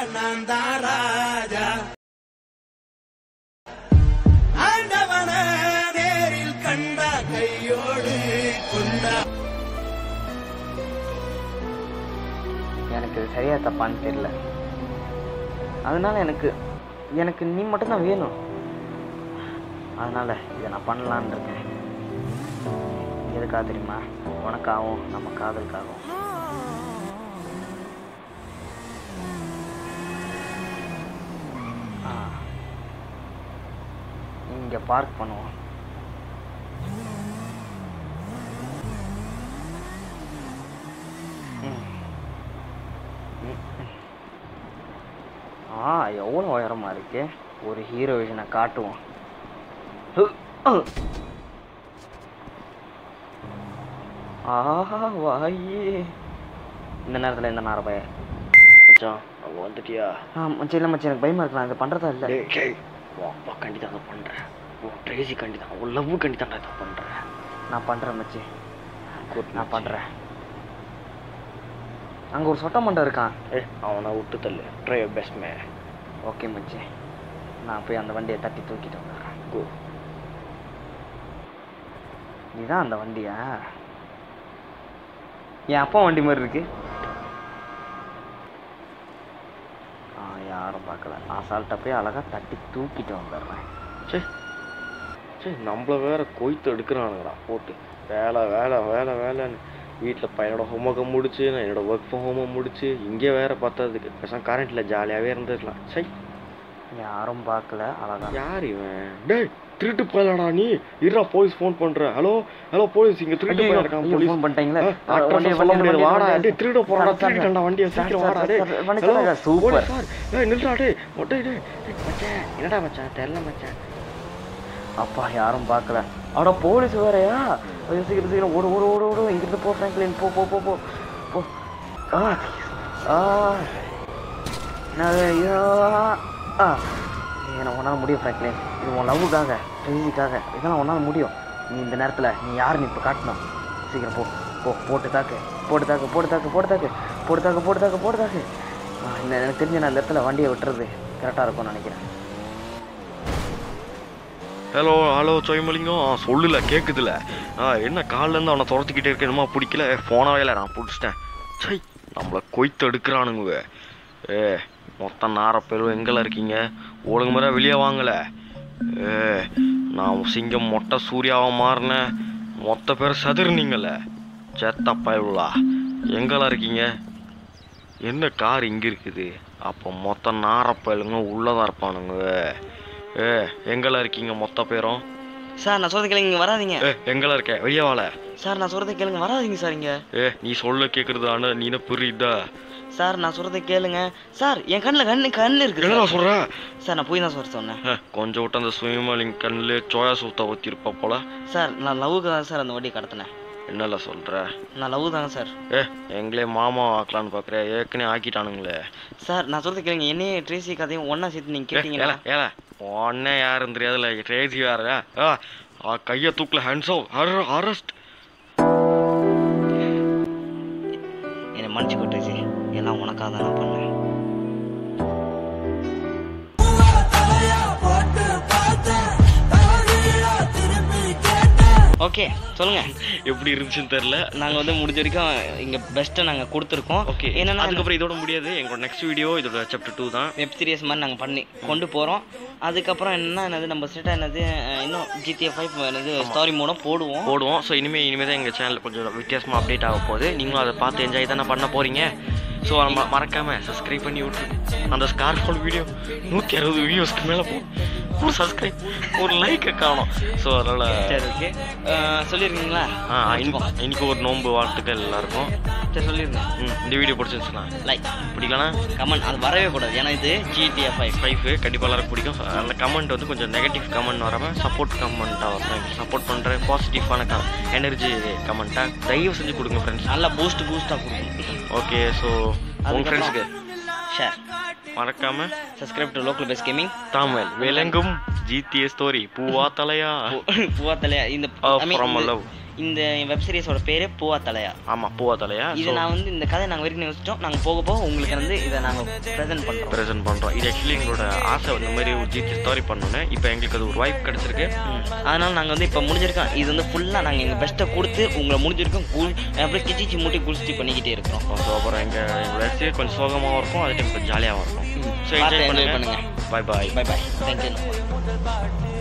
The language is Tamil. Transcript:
நான் தான் ராஜா ஆண்டவன நேரில் கண்டா கையோடு கொண்டா. எனக்கு சரியா தப்பான்னு தெரியல. அதனால எனக்கு நீ மட்டும்தான் வேணும். அதனால இதை நான் பண்ணலான்னு இருக்கேன். எதுக்காக தெரியுமா? உனக்காகவும் நம்ம காதலுக்காகவும். இங்க பார்க் பண்ணுவோம். எவ்வளோ உயரமா இருக்கு. ஒரு ஹீரோ விஷனை காட்டுவோம். ஆஹா வாயே. இந்த நேரத்தில் எந்த நேரம் பய மச்சான் அவங்க வந்துட்டியா? மச்சான் இல்லை மச்சான், எனக்கு பயமா இருக்கு. நான் இதை பண்ணுறதா இல்லை. அப்பா கண்டிதான் அதை பண்ணுறேன். ட்ரேசி கண்டிதான், உன் லவ் கண்டிதான் இதை பண்ணுறேன். நான் பண்ணுறேன் மச்சி, நான் பண்ணுறேன். அங்கே ஒரு சொட்ட மண்டை இருக்கான். அவனை விட்டு தள்ளு. ட்ரை யுவர் பெஸ்ட் மே. ஓகே மச்சி, நான் போய் அந்த வண்டியை தட்டி தூக்கிட்டு வந்துடுறேன். கோ. இதுதான் அந்த வண்டியா? என் அப்பா வண்டி மாதிரி இருக்கு. யாரும் பார்க்கல. அசால்ட்டா போய் அழகா தட்டி தூக்கிட்டு வந்துடுறேன். சரி சரி, நம்மள வேற கொய்த்து எடுக்கிறானுங்கடா போட்டு. வேலை வேலை வேலை வேலைன்னு வீட்டில் பையனோட ஹோம்ஒர்க்கை முடிச்சு, நான் என்னோட ஒர்க் ஃப்ரம் ஹோமை முடிச்சு, இங்கே வேற பார்த்ததுக்கு பேசாம கரண்ட்டில் ஜாலியாகவே இருந்துருக்கலாம். சரி, யாரும் பார்க்கல. அழகா. யார் இவன்? டேய் திருட்டு போயிடலாடா நீ. இருடா போலீஸ் ஃபோன் பண்றேன். ஹலோ ஹலோ போலீஸ், இங்க திருட்டு போய் இருக்கான். போலீஸ் ஃபோன் பண்ணிட்டீங்களா? வாடா டேய், திருட போறடா, திருடிட்டடா வண்டியை, சீக்கிரம் வாடா டேய். Hello super sir. டேய் நில்றா டேய். டேய் டேய் மச்சான், என்னடா மச்சான் தெரியல மச்சான். அப்பா யாரும் பார்க்கல. அட போலீஸ் வேறயா? சீக்கிரம் சீக்கிரம் ஓடு ஓடு ஓடு ஓடு. இங்கிருந்து போ ஃப்ராங்க்லின், போ போ போ போ போ. நான் உன்னால் முடியும் ஃப்ராங்க்லின். இது உன் லவ்வுக்காக, ட்ரெயினிக்காக, இதெல்லாம் உன்னால் முடியும். நீ இந்த நேரத்தில் நீ யாருன்னு இப்போ காட்டணும். சீக்கிரம் போ போ. போட்டு தாக்கு போட்டு தாக்கு போட்டு தாக்கு போட்டு தாக்கு போட்டு தாக்கு போட்டு தாக்கு போட்டு தாக்கு. எனக்கு தெரிஞ்ச நான் இந்த இடத்துல வண்டியை விட்டுறது கரெக்டாக இருக்கும்னு நினைக்கிறேன். ஹலோ ஹலோ சொயமலிங்கம். சொல்லல கேட்குதுல. என்ன காலிலேருந்து அவனை துரத்துக்கிட்டே இருக்க, என்னமா பிடிக்கல. ஃபோனாவே இல்லை, நான் பிடிச்சிட்டேன். சை, நம்மளை கொய்த்து எடுக்கிறானுங்க. மொத்தம் நாரப்பேரும் எங்கெல்லாம் இருக்கீங்க? ஒழுங்கு முறை வெளியே வாங்கலை. நான் சிங்கம் மொட்டை சூர்யாவை மாறினேன். மொத்த பேர் சதுர்னீங்கள. சேத்தப்பா இவ்வளா எங்கெல்லாம் இருக்கீங்க? என்ன கார் இங்கே இருக்குது? அப்போ மொத்த நாரப்பயலுங்க உள்ளதான் இருப்பானுங்க. எங்கெல்லாம் இருக்கீங்க மொத்த பேரும்? சார் நான் சொல்றது கேளுங்க, இங்கே வராதிங்க. எங்கெல்லாம் இருக்க? வெளியே வாழ. சார் நான் சொல்றதை கேளுங்க, வராதிங்க சார் இங்கே. நீ சொல்ல கேட்குறது ஆனால் நீ என்ன புரியுதா? சார் நான் சொல்றதை கேளுங்க சார். என் கண்ணில் கண்ணு இருக்கு. என்ன சொல்கிறேன் சார்? நான் போய் தான் சார் சொன்னேன். கொஞ்சம் விட்டு அந்த சுயமலிங் கண்ணில் சோயா சூத்தா ஊற்றிருப்பா போல. சார் நான் லவ்வுக்கு தான் சார் அந்த வண்டியை கடத்தினேன். என்னல சொல்கிற? நான் லவ் தாங்க சார். எங்களே மாமா ஆக்கலான்னு பார்க்குறேன். ஏற்கனவே ஆக்கிட்டானுங்களே. சார் நான் சொல்றது கேளுங்க, என்னையே ட்ரேசி கதையும் ஒன்றா சேர்த்து நீங்கள் கேட்டீங்களா? ஏல ஒன்னே யாருன்னு தெரியாதுல்ல. ட்ரேசி வேற. கையை தூக்கல. Hands of, arrest. என்னை மன்னிச்சுக்கோ ட்ரேசி, எல்லாம் உனக்காக தான் நான் பண்ணேன். ஓகே சொல்லுங்க, எப்படி இருந்துச்சுன்னு தெரியல. நாங்கள் வந்து முடிஞ்ச வரைக்கும் இங்கே பெஸ்ட்டை நாங்கள் கொடுத்துருக்கோம். ஓகே, என்னென்னா அதுக்கப்புறம் இதோட முடியாது. எங்களோட நெக்ஸ்ட் வீடியோ இதோட சாப்டர் 2 தான். வெப் சீரிஸ் மாதிரி நாங்கள் பண்ணி கொண்டு போகிறோம். அதுக்கப்புறம் என்னது நம்ம ஸ்ட்ரெயிட்டாக என்னது இன்னும் GTA 5 என்னது ஸ்டோரி மூலம் போடுவோம். ஸோ இனிமேல் தான் எங்கள் சேனல் கொஞ்சம் வித்தியாசமாக அப்டேட் ஆக போகுது. நீங்களும் அதை பார்த்து என்ஜாய் தானே பண்ண போகிறீங்க. ஸோ நம்ம மறக்காமல் சப்ஸ்கிரைப் பண்ணி விட்டுரு. அந்த ஸ்கார்ஃபால் வீடியோ 160 வியூஸ்க்கு மேலே போகும். ஒரு சப்ஸ்கிரைப், ஒரு லைக்கை காணும். ஸோ அதனால் சரி ஓகே சொல்லியிருக்கீங்களா? இன்னைக்கு ஒரு நோன்பு வாழ்த்துக்கள் எல்லாருக்கும். சரி சொல்லியிருந்தேன். இந்த வீடியோ பிடிச்சிருந்துச்சுன்னா லைக், பிடிக்கலன்னா கமெண்ட். அது வரவே கூடாது, ஏன்னா இது GTA 5 கண்டிப்பாக எல்லாருக்கும் பிடிக்கும். அந்த கமெண்ட் வந்து கொஞ்சம் நெகட்டிவ் கமெண்ட் வராமல் சப்போர்ட் கமெண்ட்டாக வரணும். சப்போர்ட் பண்ணுற பாசிட்டிவான எனர்ஜி கமெண்ட்டாக தயவு செஞ்சு கொடுங்க ஃப்ரெண்ட்ஸ். நல்லா பூஸ்ட்டாக கொடுங்க. ஓகே, ஸோ உங்கள் ஃப்ரெண்ட்ஸுக்கு ஷேர் மறக்காம subscribe to local best gaming Tamil. விளங்கும் GTA ஸ்டோரி பூவா தலையா இந்த from love. இந்த வெப் சீரிஸோட பேரு பூவா தலையா. ஆமாம், பூவா தலையா. இது நான் வந்து இந்த கதை நாங்கள் வரைக்கும் யோசிச்சிட்டோம். நாங்கள் போக போக உங்களுக்கு வந்து இதை நாங்கள் ப்ரெசென்ட் பண்ணுறோம். இது ஆக்சுவலி எங்களோட ஆசை இந்த மாதிரி ஒரு ஜிகே ஸ்டோரி பண்ணோன்னு. இப்போ எங்களுக்கு அது ஒரு வாய்ப்பு கிடச்சிருக்கு. அதனால் நாங்கள் வந்து இப்போ முடிஞ்சிருக்கோம். இது வந்து ஃபுல்லாக நாங்கள் எங்கள் பெஸ்ட்டை கொடுத்து உங்களை முடிஞ்சிருக்கோம். அப்படியே கிச்சி மூட்டி குளிச்சுட்டு பண்ணிக்கிட்டே இருக்கிறோம். ஸோ அப்புறம் எங்களோட வெப் கொஞ்சம் சோகமாகவும் இருக்கும், அதே டைம் கொஞ்சம் ஜாலியாகவும் இருக்கும். ஸோ என்ஜாய் பண்ணுங்க. Bye bye. தேங்க்யூ.